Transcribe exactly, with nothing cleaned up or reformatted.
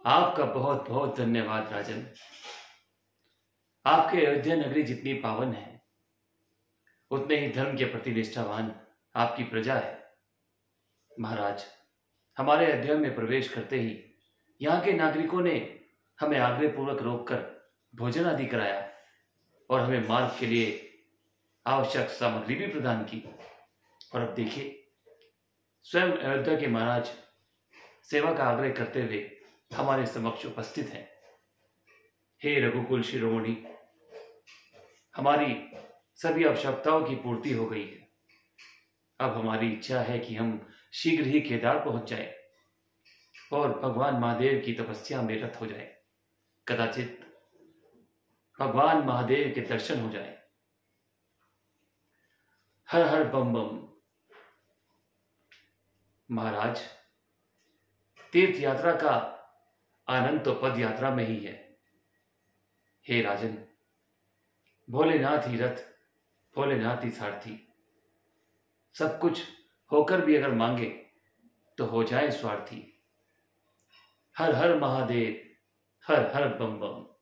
आपका बहुत बहुत धन्यवाद राजन। आपके अयोध्या नगरी जितनी पावन है, उतने ही धर्म के प्रति निष्ठावान आपकी प्रजा है। महाराज, हमारे अयोध्या में प्रवेश करते ही यहाँ के नागरिकों ने हमें आग्रहपूर्वक रोककर भोजन आदि कराया और हमें मार्ग के लिए आवश्यक सामग्री भी प्रदान की। और अब देखिए, स्वयं अयोध्या के महाराज सेवा का आग्रह करते हुए हमारे समक्ष उपस्थित हैं। हे रघुकुल शिरोमणि, हमारी सभी आवश्यकताओं की पूर्ति हो गई है। अब हमारी इच्छा है कि हम शीघ्र ही केदार पहुंच जाएं और भगवान महादेव की तपस्या में रत हो जाएं। कदाचित भगवान महादेव के दर्शन हो जाएं। हर हर बम बम। महाराज, तीर्थ यात्रा का आनंद तो पद यात्रा में ही है। हे राजन, भोलेनाथ ही रथ, भोलेनाथ ही सारथी। सब कुछ होकर भी अगर मांगे तो हो जाए स्वार्थी। हर हर महादेव, हर हर बम बम।